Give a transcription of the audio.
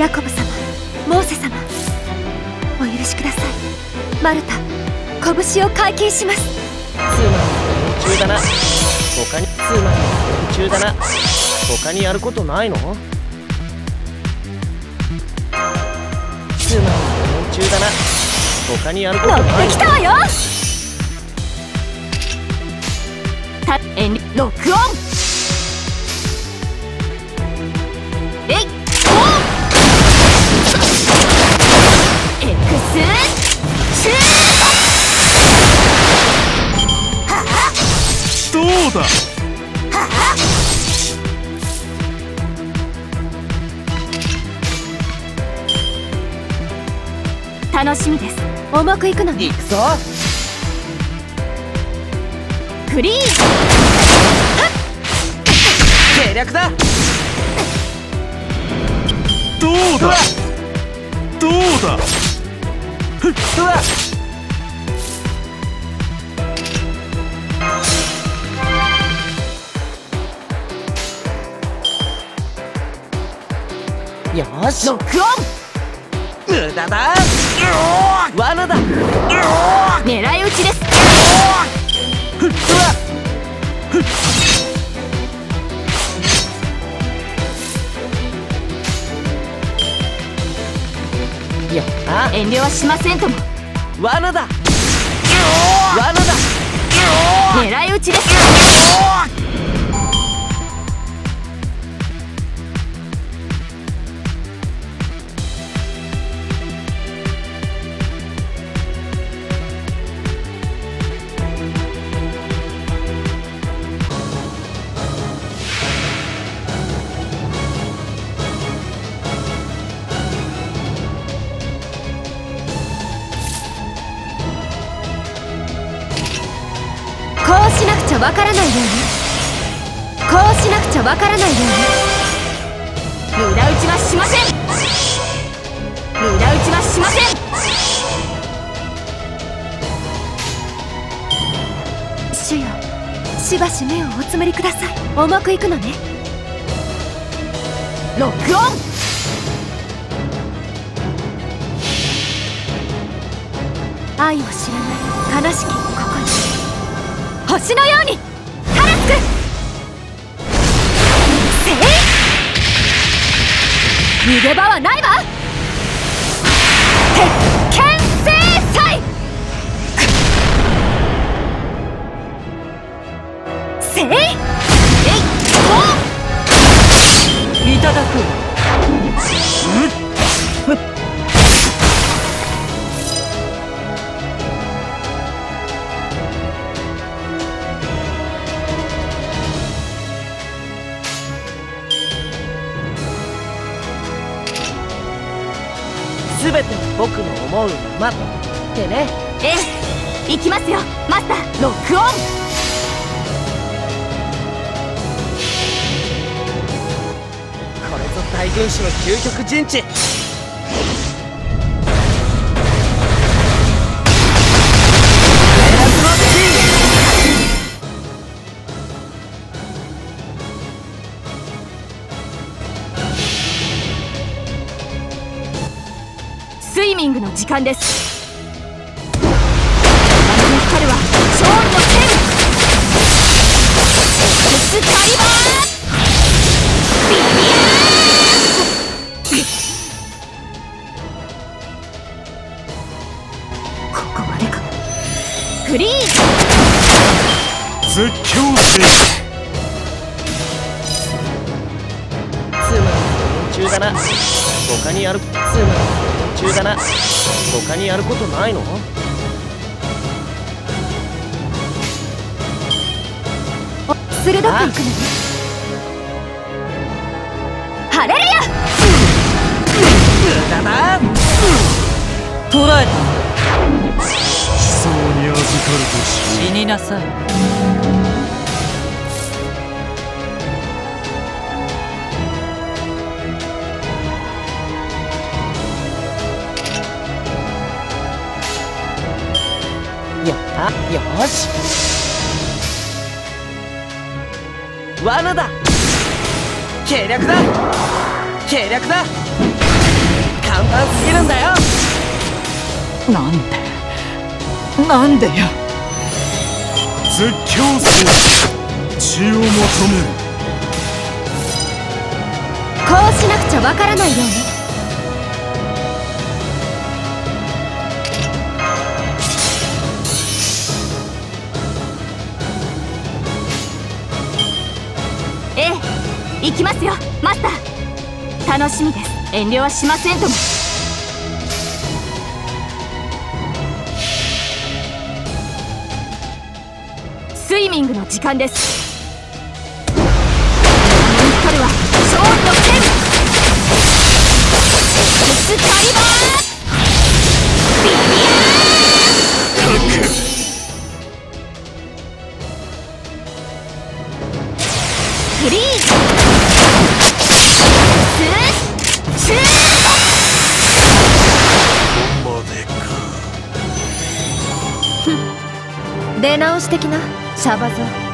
ヤコブ様、モーセ様、お許しください。マルタ、拳を解禁します。 ツーマンの連中だな。他にツーマンの連中だな。他にやることないの？ツーマンの連中だな。他にやることないの？ 乗ってきたわよ。ロックオン。えい、エクスシュート。 どうだ。 楽しみです。重くいくのね。 行くぞ。 フリー。 計略だ。 どうだ。どうだ。 ふっうわ。よし。 ロックオン。 無駄だ。罠だ。 狙い撃ちです。 ふっうわ。やった。 遠慮はしませんとも。 罠だ。罠だ。 狙い撃ちです。こうしなくちゃわからないように。こうしなくちゃわからないように。無駄打ちはしません。無駄打ちはしません。主よ、しばし目をおつむりください。重くいくのね。ロックオン。愛を知らない悲しきここに星のように晴れつく。せい、逃げ場はないわ。鉄拳制裁。せい、えい、おいただく。 すべて僕の思うままってね。 ええ、行きますよマスター。ロックオン。 これぞ大軍師の究極陣地。 スイミングの時間です。あの光は勝利の剣。エクスカリバービリアー。ここまでか。フリー絶叫戦。 ツーマンの連中だな。他にやるツーマンの連中だな。他にやることないの？ 鋭くいくのね。ハレルヤ。 無駄だ。捕らえた。 思想に預かるとし死になさい。やった。よし。罠だ。計略だ。計略だ。 端すぎるんだよ。 なんでよ。 絶叫せ血を求める。 こうしなくちゃわからないように。ええ、行きますよマスター。楽しみです。遠慮はしませんとも。スイミングの時間です。光は勝利の剣。エクスカリバービリアーフリーズシューここまでか。 出直し的なシャバゾウ。